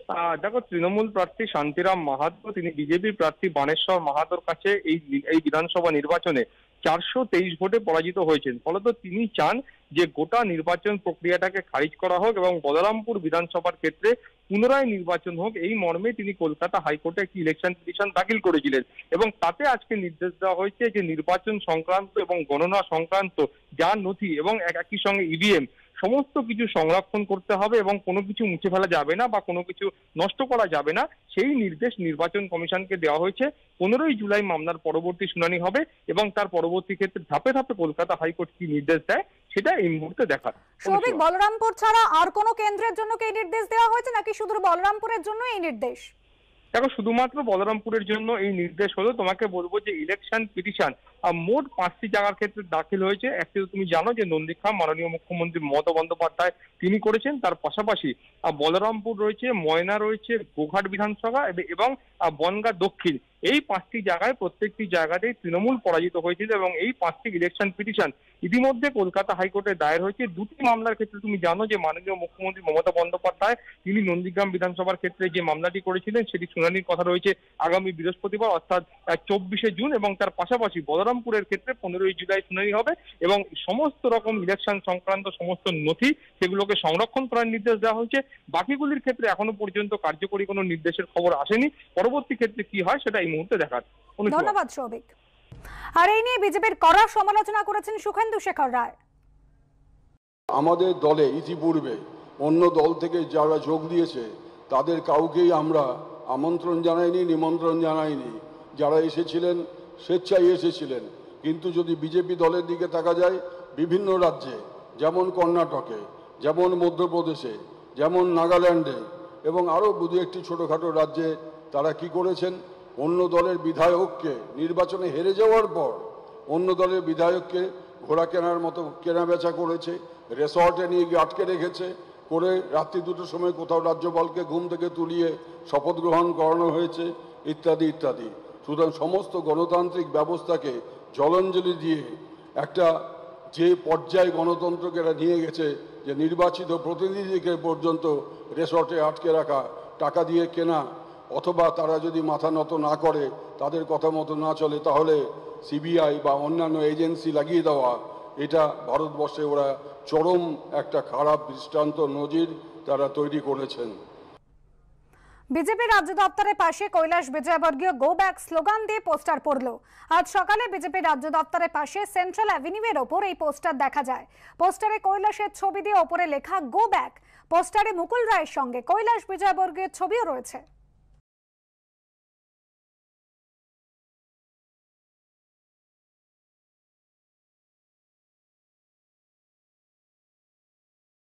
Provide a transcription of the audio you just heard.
দেখো, তৃণমূল প্রার্থী শান্তিরাম মাহাতো তিনি বিজেপির প্রার্থী বাণেশ্বর মাহাতোর কাছে এই বিধানসভা নির্বাচনে 423 ভোটে পরাজিত হয়েছেন। ফলত তিনি চান যে গোটা নির্বাচন প্রক্রিয়াটাকে খারিজ করা হোক এবং বলরামপুর বিধানসভার ক্ষেত্রে পুনরায় নির্বাচন হোক, এই মর্মে তিনি কলকাতা হাইকোর্টে একটি ইলেকশন পিটিশন দাখিল করেছিলেন। এবং তাতে আজকে নির্দেশ দেওয়া হয়েছে যে নির্বাচন সংক্রান্ত এবং গণনা সংক্রান্ত যা নথি এবং একই সঙ্গে ইভিএম সমস্ত কিছু সংরক্ষণ করতে হবে এবং কোনো কিছু মুছে ফেলা যাবে না বা কোনো কিছু নষ্ট করা যাবে না, সেই নির্দেশ নির্বাচন কমিশনকে দেওয়া হয়েছে। 15ই জুলাই মামলার পরবর্তী শুনানি হবে এবং তার পরবর্তী ক্ষেত্রে ধাপে ধাপে কলকাতা হাইকোর্ট কি নির্দেশ দেয় সেটা এই মুহূর্তে দেখার। সৌভিক, বলরামপুর ছাড়া আর কোনো কেন্দ্রের জন্য কি নির্দেশ দেওয়া হয়েছে নাকি শুধু বলরামপুরের জন্য এই নির্দেশ? দেখো, শুধুমাত্র বলরামপুরের জন্য এই নির্দেশ হলো। তোমাকে বলবো যে ইলেকশন পিটিশন মোট 5টি জায়গার ক্ষেত্রে দাখিল হয়েছে। একটি তুমি জানো যে নন্দীগ্রাম মাননীয় মুখ্যমন্ত্রী মমতা বন্দ্যোপাধ্যায় তিনি করেছেন। তার পাশাপাশি বলরামপুর রয়েছে, ময়না রয়েছে, গোঘাট বিধানসভা এবং বনগাঁ দক্ষিণ, এই 5টি জায়গায় প্রত্যেকটি জায়গাতেই তৃণমূল পরাজিত হয়েছিল এবং এই 5টি ইলেকশন পিটিশন ইতিমধ্যে কলকাতা হাইকোর্টে দায়ের হয়েছে। দুটি মামলার ক্ষেত্রে তুমি জানো যে মাননীয় মুখ্যমন্ত্রী মমতা বন্দ্যোপাধ্যায় তিনি নন্দীগ্রাম বিধানসভার ক্ষেত্রে যে মামলাটি করেছিলেন সেটি শুনানির কথা রয়েছে আগামী বৃহস্পতিবার অর্থাৎ 24শে জুন, এবং তার পাশাপাশি বলরামপুরের ক্ষেত্রে 15ই জুলাই শুনানি হবে এবং সমস্ত রকম ইলেকশন সংক্রান্ত সমস্ত নথি সেগুলোকে সংরক্ষণ করার নির্দেশ দেওয়া হয়েছে। বাকিগুলির ক্ষেত্রে এখনো পর্যন্ত কার্যকরী কোনো নির্দেশের খবর আসেনি। পরবর্তী ক্ষেত্রে কি হয় সেটা এই মুহূর্তে দেখার। ধন্যবাদ সৌভিক। আর এই নিয়ে বিজেপির কড়া সমালোচনা করেছেন সুখেন্দু শেখর রায়। আমাদের দলে ইতিপূর্বে অন্য দল থেকে যারা যোগ দিয়েছে তাদের কাউকেই আমরা আমন্ত্রণ জানাইনি, নিমন্ত্রণ জানাইনি। যারা এসেছিলেন স্বেচ্ছায় এসেছিলেন। কিন্তু যদি বিজেপি দলের দিকে তাকা যায়, বিভিন্ন রাজ্যে যেমন কর্ণাটকে, যেমন মধ্যপ্রদেশে, যেমন নাগাল্যান্ডে এবং আরও দু একটি ছোটোখাটো রাজ্যে তারা কি করেছেন, অন্য দলের বিধায়ককে নির্বাচনে হেরে যাওয়ার পর অন্য দলের বিধায়ককে ঘোড়া কেনার মতো কেনাবেচা করেছে, রেসর্টে নিয়ে গিয়ে আটকে রেখেছে, করে রাত্রি 2টোর সময় কোথাও রাজ্যপালকে ঘুম থেকে তুলিয়ে শপথ গ্রহণ করানো হয়েছে, ইত্যাদি ইত্যাদি। সুতরাং সমস্ত গণতান্ত্রিক ব্যবস্থাকে জলাঞ্জলি দিয়ে একটা যে পর্যায়ে গণতন্ত্রকে এরা নিয়ে গেছে যে নির্বাচিত প্রতিনিধিকে পর্যন্ত রেসর্টে আটকে রাখা, টাকা দিয়ে কেনা, অথবা তারা যদি মাথা নত না করে, তাদের কথা মতো না চলে, তাহলে সিবিআই বা অন্যান্য এজেন্সি লাগিয়ে দেওয়া, এটা ভারতবর্ষে ওরা চরম একটা খারাপ দৃষ্টান্ত নজির তারা তৈরি করেছেন। বিজেপি রাজ্য দপ্তরের পাশে কৈলাস বিজয়বর্গীয় গো ব্যাক স্লোগান দিয়ে পোস্টার পড়ল। আজ সকালে বিজেপি রাজ্য দপ্তরের পাশে সেন্ট্রাল অ্যাভিনিউ এর ওপর এই পোস্টার দেখা যায়। পোস্টারে কৈলাসের ছবি দিয়ে ওপরে লেখা গো ব্যাক। পোস্টারে মুকুল রায়ের সঙ্গে কৈলাস বিজয়বর্গীয় ছবিও রয়েছে।